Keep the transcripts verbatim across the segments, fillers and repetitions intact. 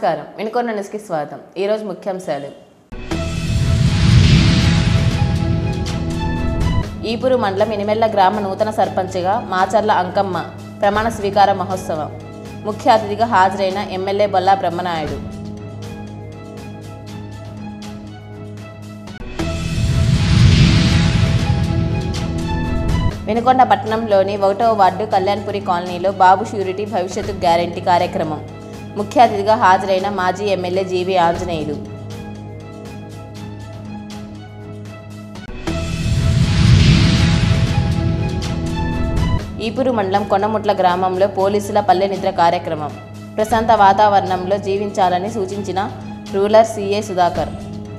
నమస్కారం. వినుకొండ న్యూస్కి స్వాగతం. ఈరోజు ముఖ్యాంశాలు. ఈపూరు మండలం ఇనిమెల్ల గ్రామ నూతన సర్పంచ్గా మాచర్ల అంకమ్మ ప్రమాణ స్వీకార మహోత్సవం. ముఖ్య అతిథిగా హాజరైన ఎమ్మెల్యే బొల్లా బ్రహ్మనాయుడు. వినుకొండ పట్టణంలోని ఒకటవ వార్డు కళ్యాణ్పురి కాలనీలో బాబు ష్యూరిటీ భవిష్యత్తు గ్యారంటీ కార్యక్రమం. ముఖ్య అతిథిగా హాజరైన మాజీ ఎమ్మెల్యే జీవి ఆంజనేయులు. ఈపూరు మండలం కొండముట్ల గ్రామంలో పోలీసుల పల్లె నిద్ర కార్యక్రమం. ప్రశాంత వాతావరణంలో జీవించాలని సూచించిన రూరల్ సీఐ సుధాకర్.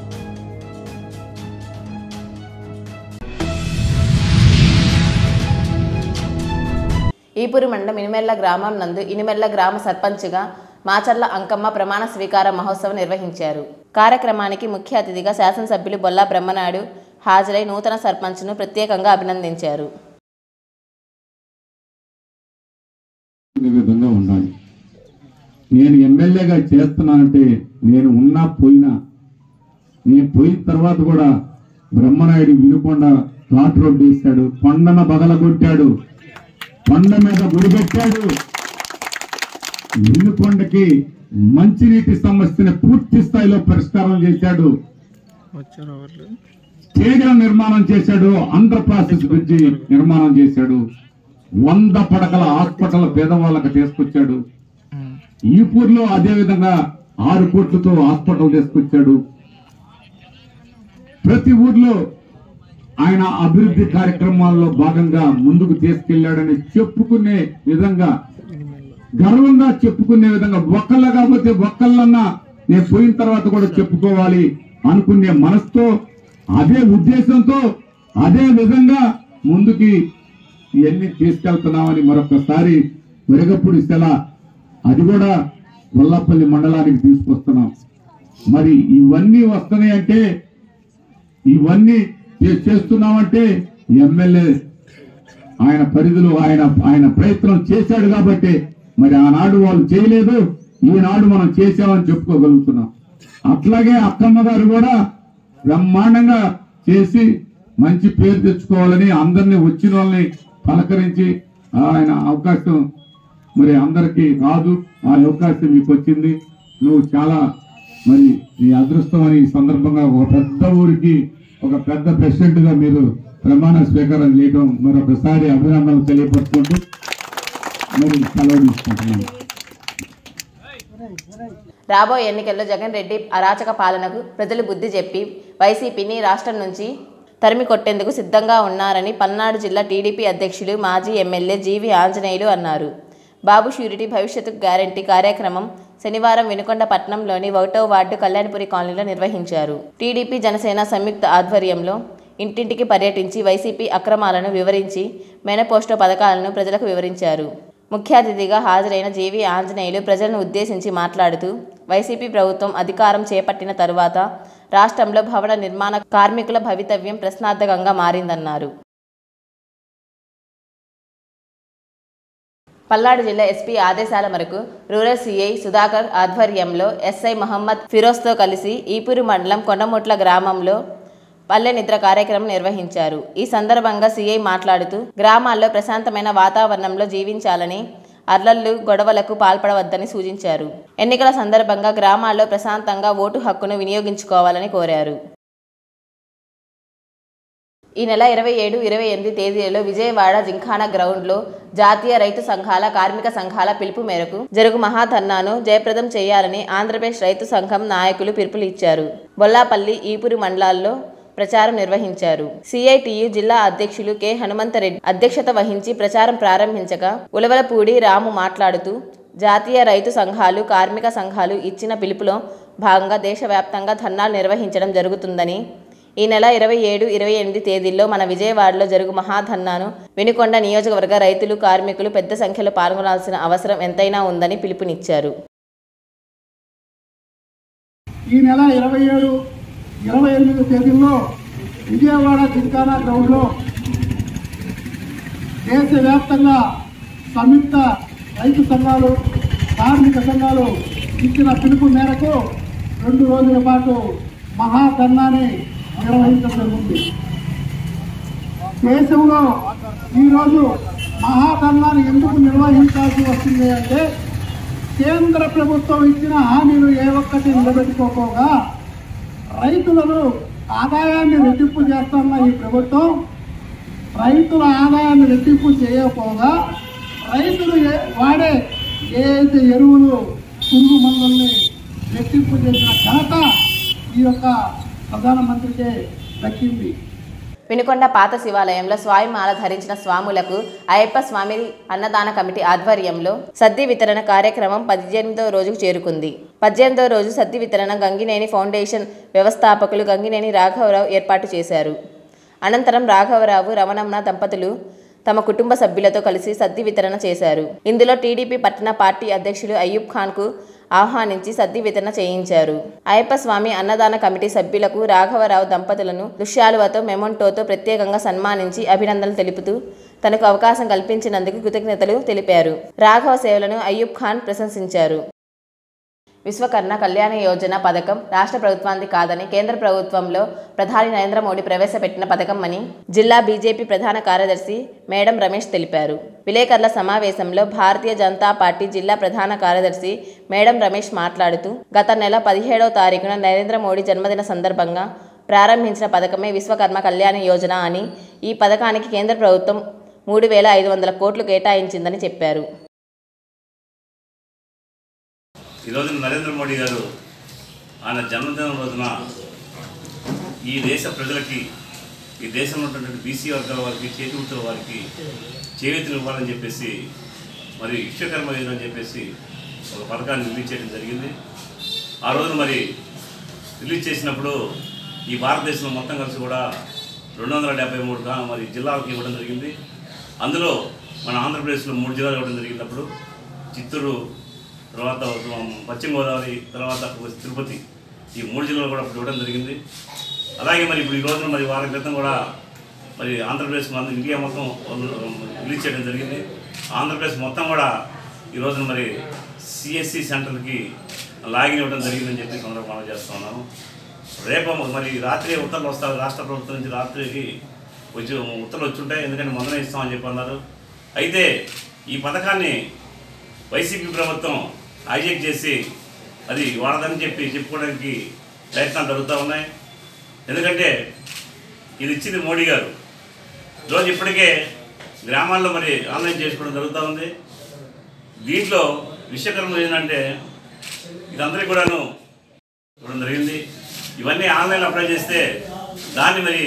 ఈపూరు మండలం ఇనిమెల్ల గ్రామం నందు ఇనిమెల్ల గ్రామ సర్పంచ్గా మాచర్ల అంకమ్మ ప్రమాణ స్వీకార మహోత్సవం నిర్వహించారు. కార్యక్రమానికి ముఖ్య అతిథిగా శాసనసభ్యులు బొల్లా బ్రహ్మనాయుడు హాజరై నూతన సర్పంచ్ను ప్రత్యేకంగా అభినందించారు. నేను ఎమ్మెల్యేగా చేస్తున్నానంటే నేను ఉన్నా పోయినా, నేను పోయిన తర్వాత కూడా బ్రహ్మనాయుడు వినుకొండ ఘాట్ రోడ్ వేశాడు, కొండన బగలగొట్టాడు, కొండ మీద గుడి పెట్టాడు. వినుకొండకి మంచినీటి సమస్యని పూర్తి స్థాయిలో పరిష్కారం చేశాడు. స్టేడియం నిర్మాణం చేశాడు, అండర్ ప్రాసెస్ బ్రిడ్జి నిర్మాణం చేశాడు, వంద పడకల హాస్పిటల్ పేదవాళ్ళకి తీసుకొచ్చాడు. ఈపూర్లో అదే విధంగా ఆరు కోట్లతో హాస్పిటల్ తీసుకొచ్చాడు. ప్రతి ఊర్లో ఆయన అభివృద్ధి కార్యక్రమాల్లో భాగంగా ముందుకు తీసుకెళ్లాడని చెప్పుకునే విధంగా, గర్వంగా చెప్పుకునే విధంగా, ఒక్కళ్ళ కాకపోతే ఒక్కళ్ళన్నా నేను పోయిన తర్వాత కూడా చెప్పుకోవాలి అనుకునే మనసుతో, అదే ఉద్దేశంతో, అదే విధంగా ముందుకి ఇవన్నీ తీసుకెళ్తున్నామని మరొకసారి వెరగపూడి సెల అది కూడా గొల్లపల్లి మండలానికి తీసుకొస్తున్నాం. మరి ఇవన్నీ వస్తున్నాయంటే, ఇవన్నీ చేస్తున్నామంటే ఎమ్మెల్యే ఆయన పరిధిలో ఆయన ఆయన ప్రయత్నం చేశాడు కాబట్టి మరి ఆనాడు వాళ్ళు చేయలేదు, ఈనాడు మనం చేశామని చెప్పుకోగలుగుతున్నాం. అట్లాగే అక్కమ్మ గారు కూడా బ్రహ్మాండంగా చేసి మంచి పేరు తెచ్చుకోవాలని అందరినీ వచ్చిన వాళ్ళని పలకరించి ఆయన అవకాశం మరి అందరికీ రాదు, ఆ అవకాశం మీకు వచ్చింది. నువ్వు చాలా మరి నీ అదృష్టం అని ఈ సందర్భంగా ఒక పెద్ద ఊరికి ఒక పెద్ద ప్రెసిడెంట్ గా మీరు ప్రమాణ స్వీకారం చేయడం మరొకసారి అభినందనలు తెలియపరుచుకుంటూ మరి సెలవు తీసుకుంటున్నాను. రాబోయే ఎన్నికల్లో జగన్ రెడ్డి అరాచక పాలనకు ప్రజలు బుద్ధి చెప్పి వైసీపీని రాష్ట్రం నుంచి తరిమి కొట్టేందుకు సిద్ధంగా ఉన్నారని పల్నాడు జిల్లా టీడీపీ అధ్యక్షులు మాజీ ఎమ్మెల్యే జీవి ఆంజనేయులు అన్నారు. బాబు ష్యూరిటీ భవిష్యత్తు గ్యారంటీ కార్యక్రమం శనివారం వినుకొండ పట్టణంలోని ఒకటవ వార్డు కళ్యాణ్పురి కాలనీలో నిర్వహించారు. టీడీపీ జనసేన సంయుక్త ఆధ్వర్యంలో ఇంటింటికి పర్యటించి వైసీపీ అక్రమాలను వివరించి మేనిఫెస్టో పథకాలను ప్రజలకు వివరించారు. ముఖ్య అతిథిగా హాజరైన జీవి ఆంజనేయులు ప్రజలను ఉద్దేశించి మాట్లాడుతూ వైసీపీ ప్రభుత్వం అధికారం చేపట్టిన తరువాత రాష్ట్రంలో భవన నిర్మాణ కార్మికుల భవితవ్యం ప్రశ్నార్థకంగా మారిందన్నారు. పల్నాడు జిల్లా ఎస్పీ ఆదేశాల మేరకు రూరల్ సీఐ సుధాకర్ ఆధ్వర్యంలో ఎస్ఐ మహమ్మద్ ఫిరోజ్తో కలిసి ఈపూరు మండలం కొండముట్ల గ్రామంలో పల్లె నిద్ర కార్యక్రమం నిర్వహించారు. ఈ సందర్భంగా సీఐ మాట్లాడుతూ గ్రామాల్లో ప్రశాంతమైన వాతావరణంలో జీవించాలని, అర్లళ్లు గొడవలకు పాల్పడవద్దని సూచించారు. ఎన్నికల సందర్భంగా గ్రామాల్లో ప్రశాంతంగా ఓటు హక్కును వినియోగించుకోవాలని కోరారు. ఈ నెల ఇరవై ఏడు ఇరవై ఎనిమిది తేదీలలో విజయవాడ జింఖానా గ్రౌండ్లో జాతీయ రైతు సంఘాల కార్మిక సంఘాల పిలుపు మేరకు జరుగు మహాధర్నాను జయప్రదం చేయాలని ఆంధ్రప్రదేశ్ రైతు సంఘం నాయకులు పిలుపులు ఇచ్చారు. బొల్లాపల్లి, ఈపూరు మండలాల్లో ప్రచారం నిర్వహించారు. సిఐటియు జిల్లా అధ్యక్షులు కె హనుమంతరెడ్డి అధ్యక్షత వహించి ప్రచారం ప్రారంభించగా ఉలవలపూడి రాము మాట్లాడుతూ జాతీయ రైతు సంఘాలు కార్మిక సంఘాలు ఇచ్చిన పిలుపులో భాగంగా దేశవ్యాప్తంగా ధర్నాలు నిర్వహించడం జరుగుతుందని, ఈ నెల ఇరవై ఏడు ఇరవై ఎనిమిది తేదీల్లో మన విజయవాడలో జరుగు మహాధర్నాను వినుకొండ నియోజకవర్గ రైతులు కార్మికులు పెద్ద సంఖ్యలో పాల్గొనాల్సిన అవసరం ఎంతైనా ఉందని పిలుపునిచ్చారు. ఈ నెల ఇరవై ఏడు ఇరవై ఎనిమిది తేదీల్లో విజయవాడ జింఖానా గ్రౌండ్లో దేశవ్యాప్తంగా సంయుక్త రైతు సంఘాలు, కార్మిక సంఘాలు ఇచ్చిన పిలుపు మేరకు రెండు రోజుల పాటు మహాధర్నాన్ని నిర్వహించడం జరుగుతుంది. దేశంలో ఈరోజు మహాధర్నాన్ని ఎందుకు నిర్వహించాల్సి వస్తుంది అంటే కేంద్ర ప్రభుత్వం ఇచ్చిన హామీలు ఏ ఒక్కటి నిలబెట్టుకోకపోగా రైతులను ఆదాయాన్ని రెట్టింపు చేస్తున్న ఈ ప్రభుత్వం రైతుల ఆదాయాన్ని రెట్టింపు చేయకపోగా రైతులు వాడే ఏదైతే ఎరువులు పురుగు మందుల్ని రెట్టింపు చేసిన ఘనత ఈ యొక్క ప్రధానమంత్రికే దక్కింది. వినుకొండ పాత శివాలయంలో స్వామిమాల ధరించిన స్వాములకు అయ్యప్ప స్వామి అన్నదాన కమిటీ ఆధ్వర్యంలో సద్ది వితరణ కార్యక్రమం పద్దెనిమిదో రోజుకు చేరుకుంది. పద్దెనిమిదో రోజు సద్ది వితరణ గంగినేని ఫౌండేషన్ వ్యవస్థాపకులు గంగినేని రాఘవరావు ఏర్పాటు చేశారు. అనంతరం రాఘవరావు రమణమ్మ దంపతులు తమ కుటుంబ సభ్యులతో కలిసి సద్ది వితరణ చేశారు. ఇందులో టీడీపీ పట్టణ పార్టీ అధ్యక్షులు అయ్యూబ్ ఖాన్కు ఆహ్వానించి సద్ది వితరణ చేయించారు. అయ్యప్ప స్వామి అన్నదాన కమిటీ సభ్యులకు రాఘవరావు దంపతులను దుశ్శాలువతో మెమొంటోతో ప్రత్యేకంగా సన్మానించి అభినందనలు తెలుపుతూ తనకు అవకాశం కల్పించినందుకు కృతజ్ఞతలు తెలిపారు. రాఘవ సేవలను అయ్యూబ్ ఖాన్ ప్రశంసించారు. విశ్వకర్మ కళ్యాణ యోజన పథకం రాష్ట్ర ప్రభుత్వానికి కాదని కేంద్ర ప్రభుత్వంలో ప్రధాని నరేంద్ర మోడీ ప్రవేశపెట్టిన పథకం అని జిల్లా బీజేపీ ప్రధాన కార్యదర్శి మేడం రమేష్ తెలిపారు. విలేకరుల సమావేశంలో భారతీయ జనతా పార్టీ జిల్లా ప్రధాన కార్యదర్శి మేడం రమేష్ మాట్లాడుతూ గత నెల పదిహేడవ తారీఖున నరేంద్ర మోడీ జన్మదిన సందర్భంగా ప్రారంభించిన పథకమే విశ్వకర్మ కళ్యాణ యోజన అని, ఈ పథకానికి కేంద్ర ప్రభుత్వం మూడు వేల ఐదు వందల కోట్లు కేటాయించిందని చెప్పారు. ఈరోజు నరేంద్ర మోడీ గారు ఆయన జన్మదినం రోజున ఈ దేశ ప్రజలకి, ఈ దేశంలో ఉన్నటువంటి బీసీ వర్గాల వారికి, చేతి వృత్తుల వారికి చేయూతలు ఇవ్వాలని చెప్పేసి మరి విశ్వకర్మ యోజన అని చెప్పేసి ఒక పథకాన్ని రిలీజ్ చేయడం జరిగింది. ఆ రోజున మరి రిలీజ్ చేసినప్పుడు ఈ భారతదేశంలో మొత్తం కలిసి కూడా రెండు వందల డెబ్బై మూడు మరి జిల్లాలకు ఇవ్వడం జరిగింది. అందులో మన ఆంధ్రప్రదేశ్లో మూడు జిల్లాలు ఇవ్వడం జరిగినప్పుడు చిత్తూరు, తర్వాత పశ్చిమ గోదావరి, తర్వాత తిరుపతి, ఈ మూడు జిల్లాలు కూడా అప్పుడు ఇవ్వడం జరిగింది. అలాగే మరి ఇప్పుడు ఈ రోజున మరి వారం క్రితం కూడా మరి ఆంధ్రప్రదేశ్ మన ఇండియా మొత్తం రిలీజ్ చేయడం జరిగింది. ఆంధ్రప్రదేశ్ మొత్తం కూడా ఈ రోజున మరి సిఎస్సి సెంటర్కి లాగిన్ ఇవ్వడం జరిగిందని చెప్పి సందర్భంగా చేస్తూ ఉన్నాను. రేపు మరి రాత్రి ఉత్తర్వులు వస్తారు, రాష్ట్ర ప్రభుత్వం నుంచి రాత్రికి వచ్చి ఉత్తర్వులు వచ్చి ఉంటాయి, ఎందుకంటే మొదలై ఇస్తామని చెప్పి అన్నారు. అయితే ఈ పథకాన్ని వైసీపీ ప్రభుత్వం హైజెక్ చేసి అది వాడదని చెప్పి చెప్పుకోవడానికి ప్రయత్నాలు జరుగుతూ ఉన్నాయి. ఎందుకంటే ఇది ఇచ్చింది మోడీ గారు. రోజు ఇప్పటికే గ్రామాల్లో మరి ఆన్లైన్ చేసుకోవడం జరుగుతూ ఉంది. దీంట్లో విశ్వకర్మ ఏంటంటే ఇదందరికీ కూడాను ఇవ్వడం జరిగింది. ఇవన్నీ ఆన్లైన్లో అప్లై చేస్తే దాన్ని మరి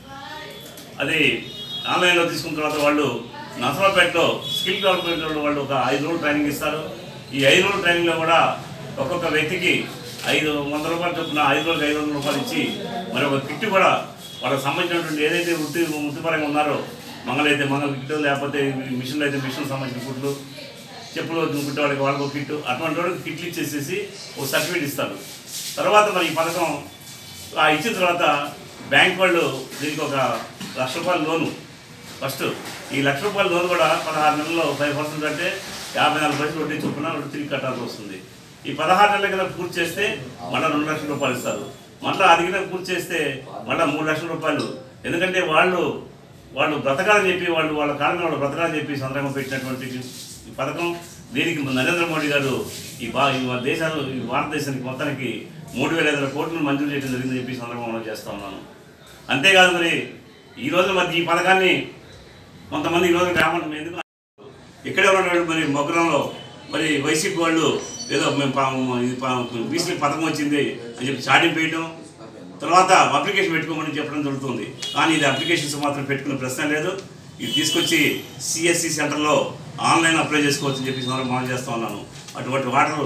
అది ఆన్లైన్లో తీసుకున్న తర్వాత వాళ్ళు నర్సరావుపేటలో స్కిల్ డెవలప్మెంట్ వాళ్ళు ఒక ఐదు రోజులు ట్రైనింగ్ ఇస్తారు. ఈ ఐదు రోజుల ట్రైనింగ్లో కూడా ఒక్కొక్క వ్యక్తికి ఐదు వందల రూపాయలు చొప్పున ఐదు రోజులకి ఐదు వందల రూపాయలు ఇచ్చి మరి ఒక కిట్ కూడా వాళ్ళకి సంబంధించినటువంటి ఏదైతే వృత్తి వృత్తిపరంగా ఉన్నారో, మంగళైతే మంగళ కిట్, లేకపోతే మిషన్లు అయితే మిషన్ సంబంధించిన కుట్లు, చెప్పులు కుట్టే వాళ్ళకి వాళ్ళకి ఒక కిట్, అటువంటి వాళ్ళకి కిట్లు ఇచ్చేసేసి ఒక సర్టిఫికేట్ ఇస్తారు. తర్వాత మరి ఈ పథకం ఆ ఇచ్చిన తర్వాత బ్యాంక్ వాళ్ళు దీనికి ఒక లక్ష రూపాయల లోను, ఫస్ట్ ఈ లక్ష రూపాయల లోన్ కూడా పదహారు నెలల్లో ఫైవ్ పర్సెంట్ అంటే యాభై నాలుగు పైసలు వడ్డీ చొప్పున తిరిగి కట్టాల్సి వస్తుంది. ఈ పదహారు నెలల కింద పూర్తి చేస్తే మళ్ళీ రెండు లక్షల రూపాయలు ఇస్తారు. మళ్ళీ అది కింద పూర్తి చేస్తే మళ్ళీ మూడు లక్షల రూపాయలు. ఎందుకంటే వాళ్ళు వాళ్ళు బ్రతకాలని చెప్పి వాళ్ళు వాళ్ళ కాలంలో వాళ్ళు బ్రతకాలని చెప్పి సందర్భంగా పెట్టినటువంటి ఈ పథకం. దీనికి నరేంద్ర మోడీ గారు ఈ బా ఈ దేశాలు ఈ భారతదేశానికి మొత్తానికి మూడు వేల ఐదు వందల కోట్లు మంజూరు చేయడం జరిగిందని చెప్పి సందర్భంగా చేస్తూ ఉన్నాను. అంతేకాదు మరి ఈరోజు మరి ఈ పథకాన్ని కొంతమంది ఈరోజు గ్రామాలు ఎందుకు ఇక్కడే ఉన్నటువంటి మరి మొగ్గరంలో మరి వైసీపీ వాళ్ళు ఏదో మేము బీసీ పథకం వచ్చింది అని చెప్పి చాటింగ్ వేయడం, తర్వాత అప్లికేషన్ పెట్టుకోమని చెప్పడం జరుగుతుంది. కానీ ఇది అప్లికేషన్స్ మాత్రం పెట్టుకునే ప్రశ్న లేదు. ఇది తీసుకొచ్చి సిఎస్సి సెంటర్లో ఆన్లైన్ అప్లై చేసుకోవచ్చు అని చెప్పి మనం చేస్తూ ఉన్నాను. అటువంటి వాటర్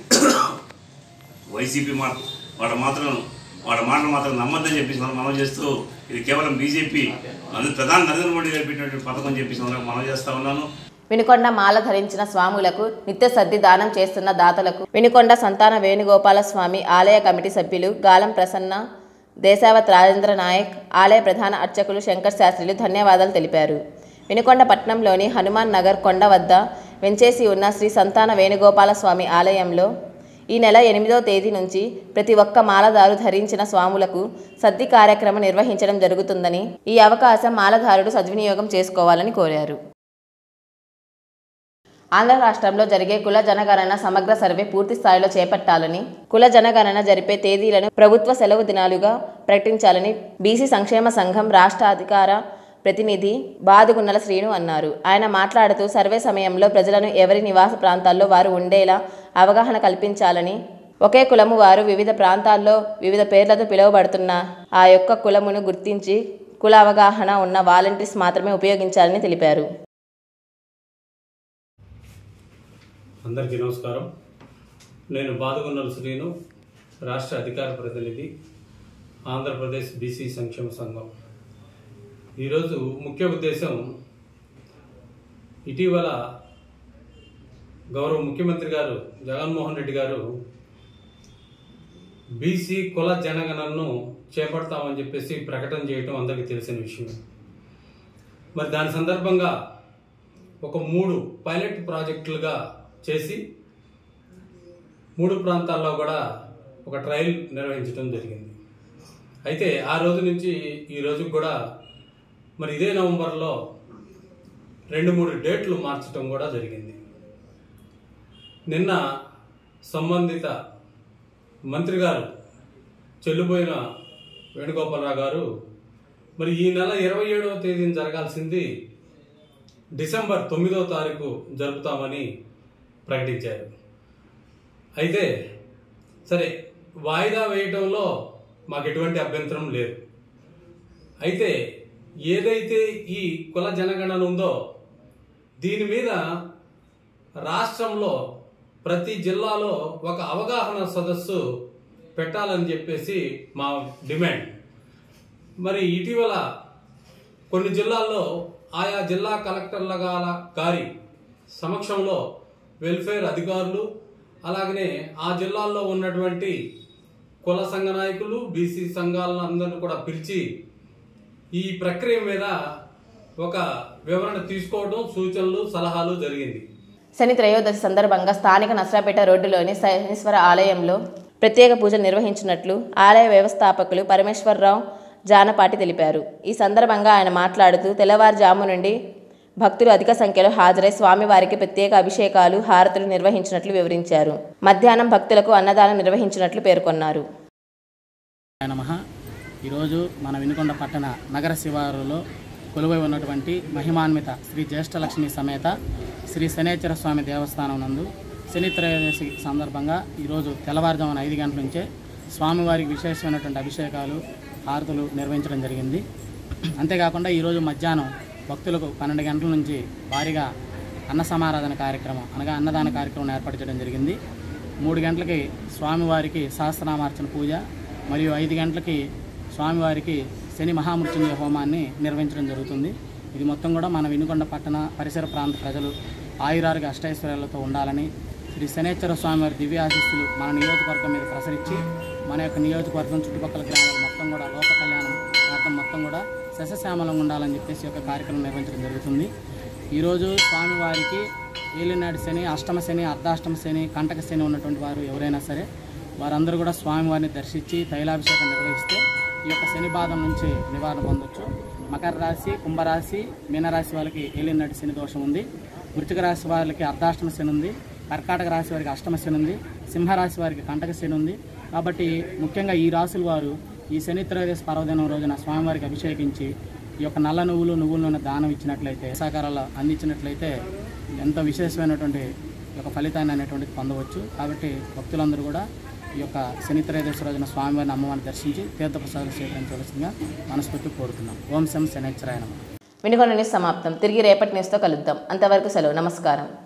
వైసీపీ మా వాళ్ళ మాత్రం వాళ్ళ మాటలు మాత్రం నమ్మద్దని చెప్పేసి మనం మనం చేస్తూ ఇది కేవలం బీజేపీ ప్రధాని నరేంద్ర మోడీ గారు పెట్టినటువంటి పథకం అని చెప్పేసి మనం చేస్తూ ఉన్నాను. వినుకొండ మాల ధరించిన స్వాములకు నిత్య సద్ది దానం చేస్తున్న దాతలకు వినుకొండ సంతాన వేణుగోపాల స్వామి ఆలయ కమిటీ సభ్యులు గాలం ప్రసన్న, దేశావత్ రాజేంద్ర నాయక్, ఆలయ ప్రధాన అర్చకులు శంకర్ శాస్త్రిలు ధన్యవాదాలు తెలిపారు. వినుకొండ పట్టణంలోని హనుమాన్ నగర్ కొండ వద్ద వెంచేసి ఉన్న శ్రీ సంతాన వేణుగోపాల స్వామి ఆలయంలో ఈ నెల ఎనిమిదవ తేదీ నుంచి ప్రతి ఒక్క మాలధారు ధరించిన స్వాములకు సద్ది కార్యక్రమం నిర్వహించడం జరుగుతుందని, ఈ అవకాశం మాలధారుడు సద్వినియోగం చేసుకోవాలని కోరారు. ఆంధ్ర రాష్ట్రంలో జరిగే కుల జనగణన సమగ్ర సర్వే పూర్తి స్థాయిలో చేపట్టాలని, కుల జనగణన జరిపే తేదీలను ప్రభుత్వ సెలవు దినాలుగా ప్రకటించాలని బీసీ సంక్షేమ సంఘం రాష్ట్ర అధికార ప్రతినిధి బాదుగున్నల శ్రీను అన్నారు. ఆయన మాట్లాడుతూ సర్వే సమయంలో ప్రజలను ఎవరి నివాస ప్రాంతాల్లో వారు ఉండేలా అవగాహన కల్పించాలని, ఒకే కులము వారు వివిధ ప్రాంతాల్లో వివిధ పేర్లతో పిలువబడుతున్న ఆ యొక్క కులమును గుర్తించి కుల అవగాహన ఉన్న వాలంటీర్స్ మాత్రమే ఉపయోగించాలని తెలిపారు. అందరికీ నమస్కారం. నేను బాదుగున్నల శ్రీను, రాష్ట్ర అధికార ప్రతినిధి, ఆంధ్రప్రదేశ్ బీసీ సంక్షేమ సంఘం. ఈరోజు ముఖ్య ఉద్దేశం, ఇటీవల గౌరవ ముఖ్యమంత్రి గారు జగన్మోహన్ రెడ్డి గారు బీసీ కుల జనగణనను చేపడతామని చెప్పేసి ప్రకటన చేయటం అందరికీ తెలిసిన విషయం. మరి దాని సందర్భంగా ఒక మూడు పైలట్ ప్రాజెక్టులుగా చేసి మూడు ప్రాంతాల్లో కూడా ఒక ట్రయల్ నిర్వహించడం జరిగింది. అయితే ఆ రోజు నుంచి ఈ రోజుకి కూడా మరి ఇదే నవంబర్లో రెండు మూడు డేట్లు మార్చడం కూడా జరిగింది. నిన్న సంబంధిత మంత్రి గారు చెల్లిపోయిన వేణుగోపాలరావు గారు మరి ఈ నెల ఇరవై ఏడవ తేదీన జరగాల్సింది డిసెంబర్ తొమ్మిదవ తారీఖు జరుపుతామని ప్రకటించారు. అయితే సరే, వాయిదా వేయటంలో మాకు ఎటువంటి అభ్యంతరం లేదు. అయితే ఏదైతే ఈ కుల జనగణన ఉందో దీని మీద రాష్ట్రంలో ప్రతి జిల్లాలో ఒక అవగాహన సదస్సు పెట్టాలని చెప్పేసి మా డిమాండ్. మరి ఇటీవల కొన్ని జిల్లాల్లో ఆయా జిల్లా కలెక్టర్ల గారి సమక్షంలో వెల్ఫేర్ అధికారులు, అలాగనే ఆ జిల్లాల్లో ఉన్నటువంటి కుల సంఘ నాయకులు, బీసీ సంఘాలను అందరినీ కూడా పిలిచి ఈ ప్రక్రియ మీద ఒక వివరణ తీసుకోవడం, సూచనలు, సలహాలు జరిగింది. శని త్రయోదశి సందర్భంగా స్థానిక నసరాపేట రోడ్డులోని శనీశ్వర ఆలయంలో ప్రత్యేక పూజలు నిర్వహించినట్లు ఆలయ వ్యవస్థాపకులు పరమేశ్వరరావు జానపాటి తెలిపారు. ఈ సందర్భంగా ఆయన మాట్లాడుతూ తెల్లవారుజాము నుండి భక్తులు అధిక సంఖ్యలో హాజరై స్వామివారికి ప్రత్యేక అభిషేకాలు, హారతులు నిర్వహించినట్లు వివరించారు. మధ్యాహ్నం భక్తులకు అన్నదానం నిర్వహించినట్లు పేర్కొన్నారు. నమః. ఈరోజు మన వినుకొండ పట్టణ నగర శివారులో కొలువై ఉన్నటువంటి మహిమాన్విత శ్రీ జ్యేష్ఠలక్ష్మి సమేత శ్రీ శనేశ్వర స్వామి దేవస్థానం నందు శని త్రయోదశి సందర్భంగా ఈరోజు తెల్లవారుజామున ఐదు గంటల నుంచే స్వామివారికి విశేషమైనటువంటి అభిషేకాలు, హారతులు నిర్వహించడం జరిగింది. అంతేకాకుండా ఈరోజు మధ్యాహ్నం భక్తులకు పన్నెండు గంటల నుంచి భారీగా అన్న సమారాధన కార్యక్రమం అనగా అన్నదాన కార్యక్రమం ఏర్పాటు చేయడం జరిగింది. మూడు గంటలకి స్వామివారికి సహస్రనామార్చన పూజ మరియు ఐదు గంటలకి స్వామివారికి శని మహామృత్యుంజయ హోమాన్ని నిర్వహించడం జరుగుతుంది. ఇది మొత్తం కూడా మన వినుకొండ పట్టణ పరిసర ప్రాంత ప్రజలు ఆయురారోగ్య అష్టైశ్వర్యాలతో ఉండాలని, శ్రీ శనేశ్వర స్వామివారి దివ్య ఆశీస్సులు మన నియోజకవర్గం మీద ప్రసరించి మన యొక్క నియోజకవర్గం చుట్టుపక్కల గ్రామాలు మొత్తం కూడా లోక కళ్యాణం అర్థం మొత్తం కూడా సస్యశ్యామలంగా ఉండాలని చెప్పేసి ఒక కార్యక్రమం నిర్వహించడం జరుగుతుంది. ఈరోజు స్వామివారికి ఏలినాటి శని, అష్టమ శని, అర్ధాష్టమ శని, కంటక శని ఉన్నటువంటి వారు ఎవరైనా సరే వారందరూ కూడా స్వామివారిని దర్శించి తైలాభిషేకం నిర్వహిస్తే ఈ యొక్క శని బాధం నుంచి నివారణ పొందొచ్చు. మకర రాశి, కుంభరాశి, మీనరాశి వాళ్ళకి ఏలినాటి శని దోషం ఉంది. వృశ్చిక రాశి వారికి అర్ధాష్టమ శని ఉంది. కర్కాటక రాశి వారికి అష్టమ శని ఉంది. సింహరాశి వారికి కంటక శని ఉంది. కాబట్టి ముఖ్యంగా ఈ రాశుల వారు ఈ శని త్రయోదశి పర్వదినం రోజున స్వామివారికి అభిషేకించి ఈ యొక్క నల్ల నువ్వులు నువ్వుల నూనె దానం ఇచ్చినట్లయితే, సహకారాలు అందించినట్లయితే ఎంతో విశేషమైనటువంటి యొక్క ఫలితాన్ని అనేటువంటిది పొందవచ్చు. కాబట్టి భక్తులందరూ కూడా ఈ యొక్క శని త్రయోదశి రోజున స్వామివారిని అమ్మవారిని దర్శించి తీర్థప్రసాదాలు స్వీకరించవలసిందిగా మనస్ఫూర్తి కోరుతున్నాం. ఓం శం శనేశ్వరాయ నమః. వినుకొండ న్యూస్ సమాప్తం. తిరిగి రేపటి న్యూస్తో కలుద్దాం. అంతవరకు సెలవు. నమస్కారం.